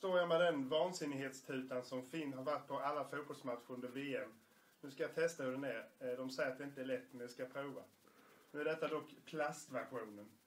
står jag med den vansinnighetstutan som Finn har varit på alla fotbollsmatcher under VM. Nu ska jag testa hur den är. De säger att det inte är lätt, men jag ska prova. Nu är detta dock plastversionen.